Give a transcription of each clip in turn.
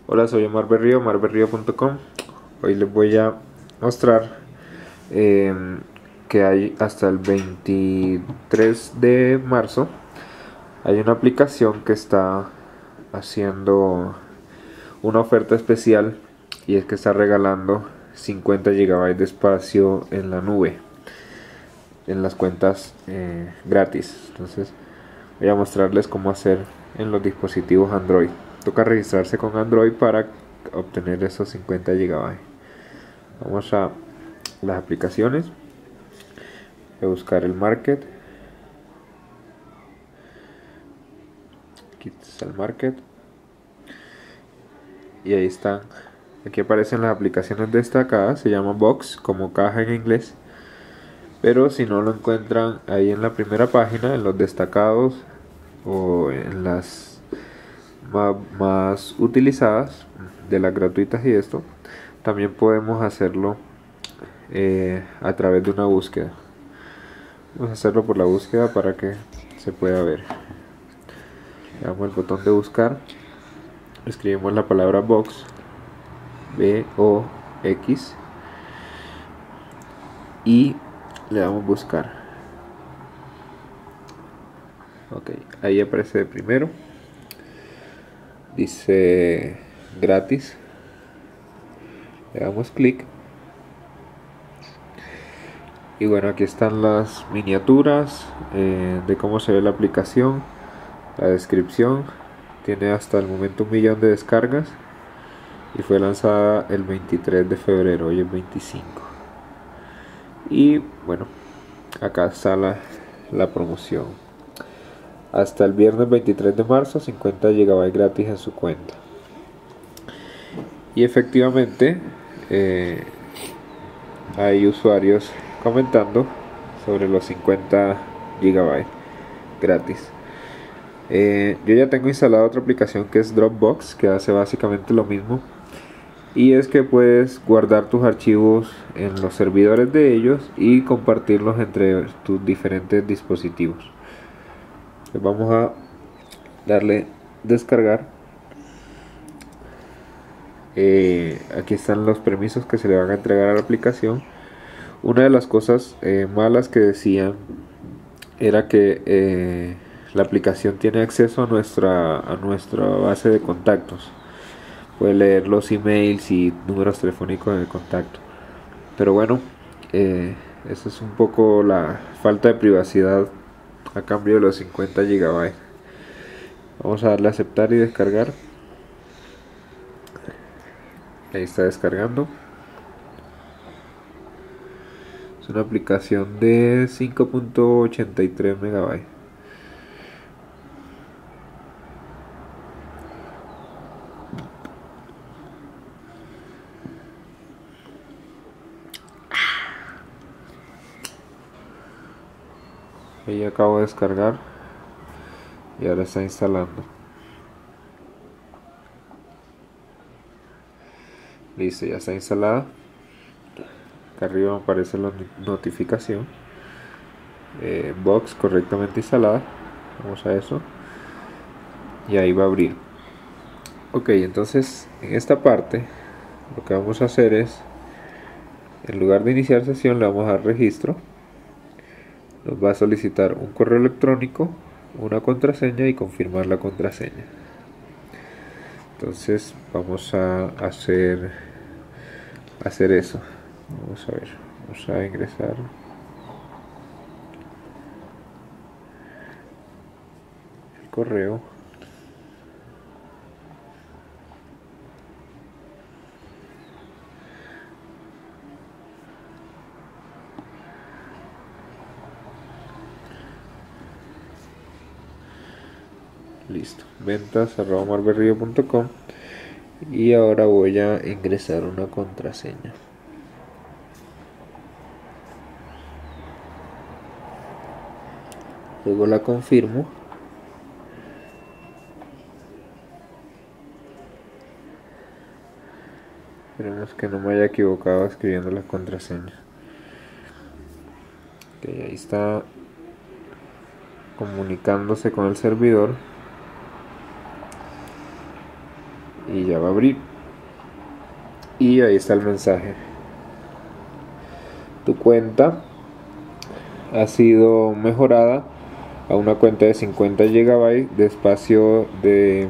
Hola, soy Omar Berrío, omarberrio.com. Hoy les voy a mostrar que hay hasta el 23 de marzo. Hay una aplicación que está haciendo una oferta especial y es que está regalando 50 GB de espacio en la nube, en las cuentas gratis. Entonces voy a mostrarles cómo hacer en los dispositivos Android. Toca registrarse con Android para obtener esos 50 GB. Vamos a las aplicaciones, voy a buscar el market. Aquí está el market y ahí están. Aquí aparecen las aplicaciones destacadas, se llama box, como caja en inglés. Pero si no lo encuentran ahí en la primera página, en los destacados o en las más utilizadas de las gratuitas y esto, también podemos hacerlo a través de una búsqueda. Vamos a hacerlo por la búsqueda para que se pueda ver. Le damos el botón de buscar, escribimos la palabra box, B-O-X, y le damos buscar. Ok, ahí aparece de primero, dice gratis, le damos clic y bueno, aquí están las miniaturas de cómo se ve la aplicación, la descripción. Tiene hasta el momento 1.000.000 de descargas y fue lanzada el 23 de febrero, hoy es 25. Y bueno, acá está la promoción. Hasta el viernes 23 de marzo, 50 GB gratis en su cuenta. Y efectivamente hay usuarios comentando sobre los 50 GB gratis. Yo ya tengo instalada otra aplicación que es Dropbox, que hace básicamente lo mismo. Y es que puedes guardar tus archivos en los servidores de ellos y compartirlos entre tus diferentes dispositivos. Pues vamos a darle descargar. Aquí están los permisos que se le van a entregar a la aplicación. Una de las cosas malas que decían era que la aplicación tiene acceso a nuestra base de contactos. Puede leer los emails y números telefónicos de contacto. Pero bueno, eso es un poco la falta de privacidad a cambio de los 50 GB. Vamos a darle a aceptar y descargar. Ahí está descargando. Es una aplicación de 5.83 MB. Ahí acabo de descargar y ahora está instalando. Listo, ya está instalada. Acá arriba aparece la notificación. Box correctamente instalada. Vamos a eso. Y ahí va a abrir. Ok, entonces en esta parte lo que vamos a hacer es, en lugar de iniciar sesión, le vamos a dar registro. Nos va a solicitar un correo electrónico, una contraseña y confirmar la contraseña. Entonces vamos a hacer eso. Vamos a ver, vamos a ingresar el correo. Listo, ventas@marberrio.com. Y ahora voy a ingresar una contraseña. Luego la confirmo. Esperemos que no me haya equivocado escribiendo la contraseña. Ok, ahí está comunicándose con el servidor. y ya va a abrir. Y ahí está el mensaje: tu cuenta ha sido mejorada a una cuenta de 50 GB de espacio de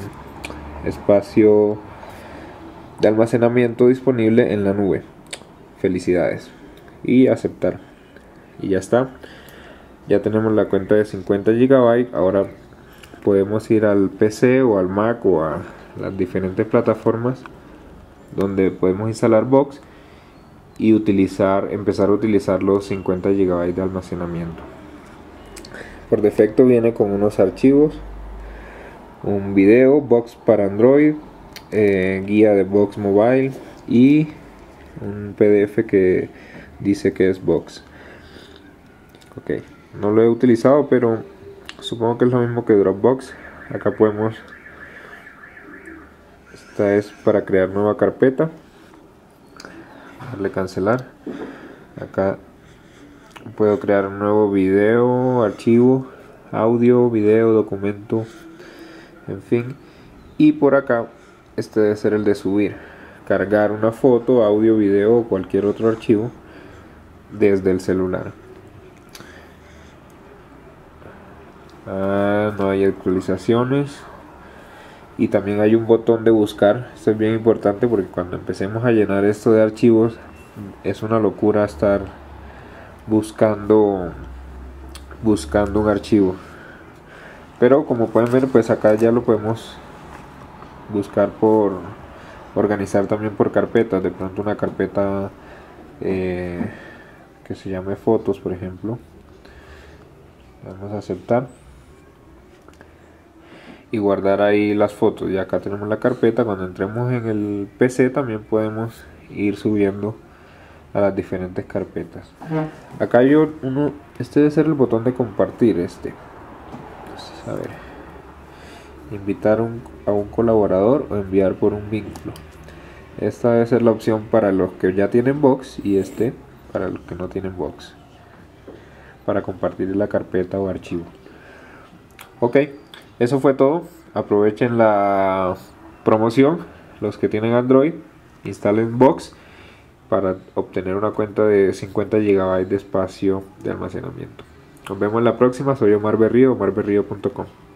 almacenamiento disponible en la nube. Felicidades. Y aceptar. Y ya está. Ya tenemos la cuenta de 50 GB. Ahora podemos ir al PC o al Mac o a las diferentes plataformas donde podemos instalar Box y empezar a utilizar los 50 GB de almacenamiento. Por defecto viene con unos archivos, un video, Box para Android, guía de Box Mobile y un PDF que dice que es Box. Ok, no lo he utilizado, pero supongo que es lo mismo que Dropbox. Acá podemos, esta es para crear nueva carpeta, darle cancelar. Acá puedo crear un nuevo video, archivo, audio, video, documento, en fin. Y por acá este debe ser el de subir, cargar una foto, audio, video o cualquier otro archivo desde el celular. No hay actualizaciones. Y también hay un botón de buscar. Esto es bien importante porque cuando empecemos a llenar esto de archivos es una locura estar buscando un archivo. Pero como pueden ver, pues acá ya lo podemos buscar por organizar también por carpetas. De pronto una carpeta que se llame fotos, por ejemplo. Vamos a aceptar y guardar ahí las fotos. Y acá tenemos la carpeta. Cuando entremos en el PC también podemos ir subiendo a las diferentes carpetas. Acá hay uno, este debe ser el botón de compartir. Entonces, a ver, invitar a un colaborador o enviar por un vínculo. Esta debe ser la opción para los que ya tienen Box y para los que no tienen Box, para compartir la carpeta o archivo. Ok, eso fue todo. Aprovechen la promoción. Los que tienen Android, instalen Box para obtener una cuenta de 50 GB de espacio de almacenamiento. Nos vemos en la próxima. Soy Omar Berrío, omarberrio.com.